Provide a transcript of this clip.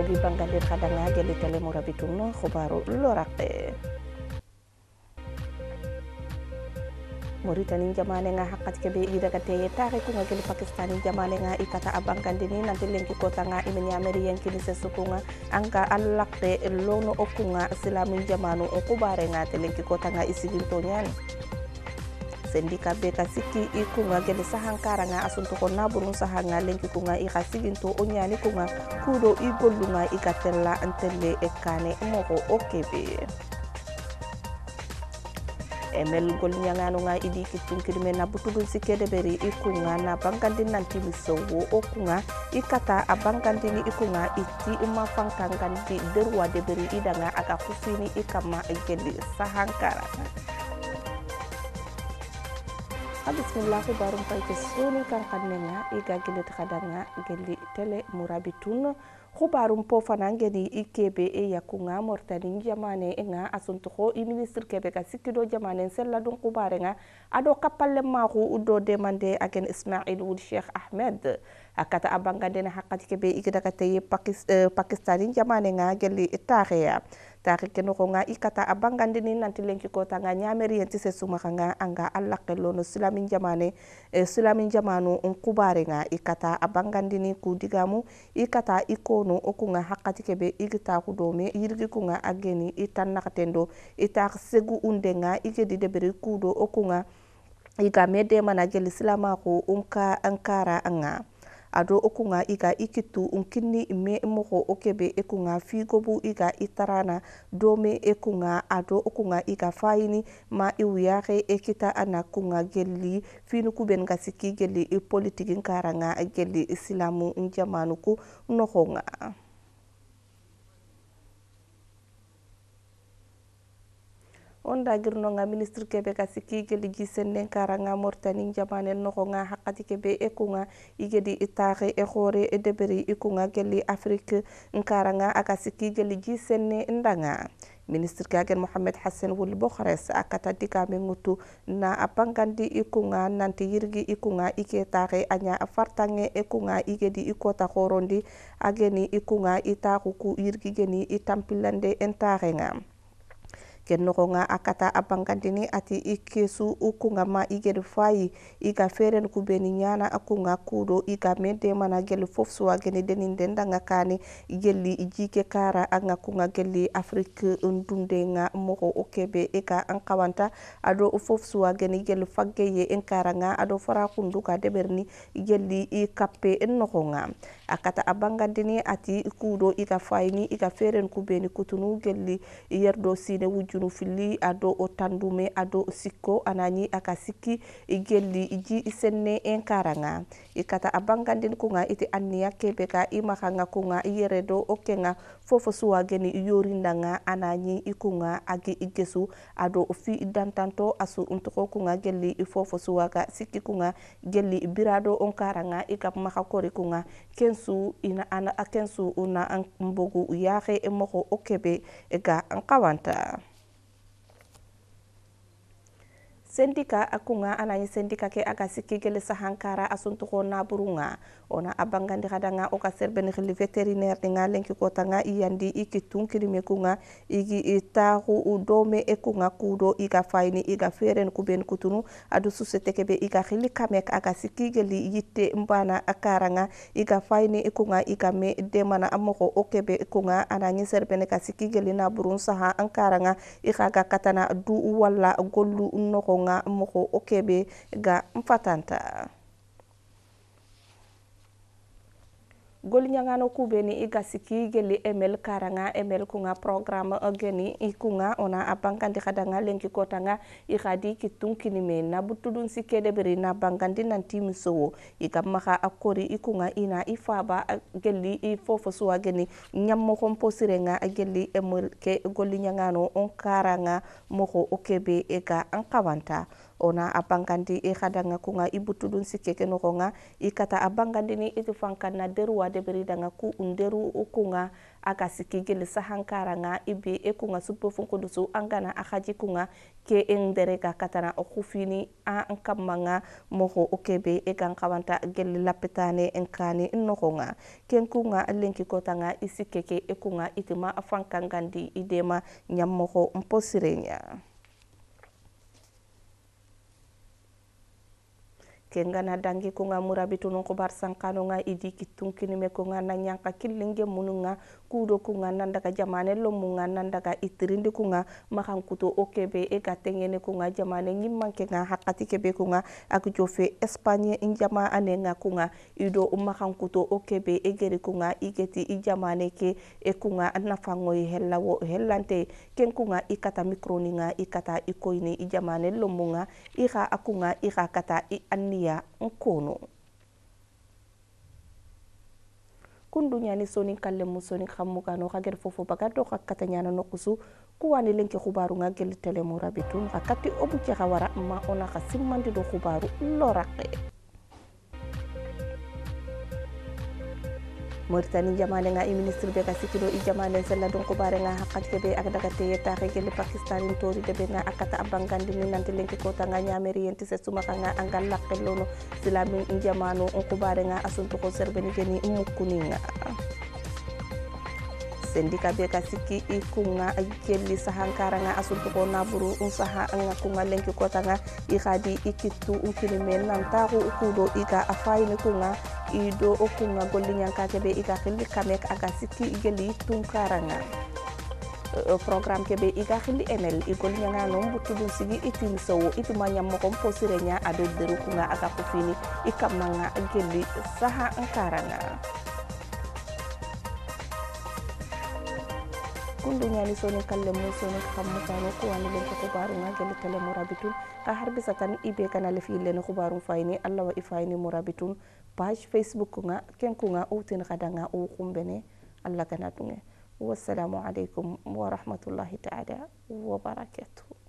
igi bangandir kadanga geli tele murabituno khobaru loraqe Mauritania jamane nga haqqat kebe ida kate tare ku ngel Pakistan jamane nga ikata abangandini nanti lenki kota nga imeni amerien kini sesukunga angka allaqte lono okunga islamin jamanu okubare nga telenki kota nga isigintonyan sendika beka siki ikunga gele sahankara nga asunto ko naburun sahanga lenki kunga ikasiginto onyani kunga kudo igolunga ikatella antelle ekane moko okebe emel gol nyangano nga idi kitun kirme na butudun sikede beri ikunga na bangandin nanti misowo okunga ikata abangandini ikunga iti mafankangandi derwa de beri idanga aga kusini ikama geli sahankara Bismillah barum paite soni kan kannenga iga gele takadanga geli tele murabitun khubarum po fanangeni ikebe e yakunga mortani jamane nga asunto ko ministre kebe ka sikido jamane sella dun khubarenga ado kapalle maxu udo demande aken Ismail Ould Cheikh Ahmed akata abangande na haqqati kebe igida kate Pakistani jamane nga geli taxiya taxi keno ko nga ikata abangande ni nanti lenki ko tanga nyameri yenti se suma nga anga allaqelo no islamin jamanu kubare nga ikata abangande ni ku digamu ikata ikono okunga haqqati kebe igita ku dome yirgi kunga ageni itan nakatendo ita segu undenga igedi debere kudo okunga iga mede mana geli islama ko ankara anga ado okunga iga ikitu unkini me moko okebe ekunga figobu iga itarana dome ekunga ado okunga iga faini ma iwiyare ekita anakunga geli finu kuben gasiki geli politiki nkaranga geli islamu njamanuku nohonga onda girno nga ministre kebe kasiki geli gisenne karanga mortani jamane noko nga haqqati kebe ekunga igedi itare e khore e deberi ikunga geli afrique nkaranga akasiki geli gisenne ndanga ministre kagen Mohamed Hassan Wul Bokhres akata dikame ngutu na apangandi ikunga nanti yirgi ikunga iketare anya fartange ekunga igedi ikota khorondi ageni ikunga itaku yirgi geni itampilande entarenga kenno nga akata abangandini ati ikesu ukunga ma igel fayi iga feren kubeni nyana akunga kudo iga mede mana gel fofsu ageni denin denda ngakani geli ijike kara anga kunga geli afrique ndunde nga moko okebe eka ankawanta ado fofsu ageni gel faggeye enkara nga ado fara kunduka deberni geli ikappe ennoko nga akata abangandini ati kudo iga fayini iga feren kubeni kutunu geli yerdo sine wujunu fili ado otandume ado sikko anani akasiki igeli iji isenne enkaranga ikata abangandin kunga iti anniya kebeka imakanga kunga yeredo okenga fofo suwa geni yorindanga anani ikunga agi igesu ado fi dantanto asu untoko kunga geli fofo suwa ga sikki kunga geli birado onkaranga ikap makakori kunga kensu ina ana akensu una mbogu yahe emoko okebe ega ankawanta sendika akunga anani sendika ke aga sikki gele sahankara asunto ko naburunga ona abangandi kadanga oka serbeni khili veterinaire dinga lenki kota nga iyandi ikitun kirime kunga igi itahu udome ekunga kudo iga faini iga feren kuben kutunu adu susete kebe iga khili kamek aga sikki gele yitte mbana akaranga iga faini ekunga iga me demana amoko okebe ekunga anani serbeni ka sikki gele naburun saha ankaranga ikhaga katana du wala gollu noko nga moko okebe ga mfatanta gol nyangano kubeni iga siki geli emel karanga emel kunga programme geni ikunga ona abangandi kadanga lenki kotanga ikhadi kitun kinime na butudun sikede beri na bangandi nanti miso iga maka akori ikunga ina ifaba geli ifofo suwa geni nyammo komposirenga geli emel ke gol nyangano on karanga moko okebe ega ankawanta ona abangandi khadanga kunga ibutudun sikeke no konga ikata abangandi ni itu fankana deruwa deberi danga ku underu kunga aga sikigel sahankara nga ibe kunga supo funkudusu angana akhaji kunga ke endereka katana okufini a nkamanga moho okebe egan kawanta gel lapetane enkani nokonga kenkunga lenki kotanga isikeke ekunga itima afankangandi idema nyammoho mposirenya kengana dangi kunga murabitu non kubar sankano nga idi kitun kinime kunga na nyanka kilinge mununga kudo kunga nandaga jamane lomunga nandaga itirindi kunga makan kuto okebe ega tengene kunga jamane nyimmanke nga hakati kebe kunga aku jofe Espanye injama anenga kunga ido makan kuto okebe egeri kunga igeti ijamane ke kunga nafangoi hellawo hellante ken kunga ikata mikroninga ikata ikoini ijamane lomunga ika akunga ika kata ya nkono kundunya ni soni kalle musoni khamukano khager fofo bagato khakatanyana nokusu kuwani lenke khubaru nga gel tele murabitun khakati obu ci khawara ma ona khasimandi do khubaru loraqe Mauritanie jamane nga ministre be kasikiro i jamane sella don ko bare nga hakkat kebe ak daga teye taxe gele Pakistan tori de be nga akata abangandi ni nanti lenki ko tanga nyameri yenti se suma nga angal lakkelono silamin i jamano on ko bare nga asunto ko serbeni geni mukuni nga sendika be kasiki ikunga gelli sahankara nga asunto ko naburu saha nga kunga lenki ko tanga i khadi ikitu ukilime nantaru ukudo iga afayni kunga ido okunga golli nyanka kebe iga khili kamek aga siki igeli tunkaranga program kebe iga khili enel igol nyanga no mbutudun sigi itim sowo ituma nyammo ko posirenya ado deru kunga aga kufini ikamanga gelli saha ankaranga kundunya ni soni kalle mo soni kammo kano ko wani len ko baru nga gele tele murabitun ka harbi satan ibe kana le fi len ko baru fayni Allah wa ifayni murabitun page Facebook nga ken ko nga outin khadanga o kumbene Allah kana tunge wassalamu alaikum wa rahmatullahi ta'ala wa barakatuh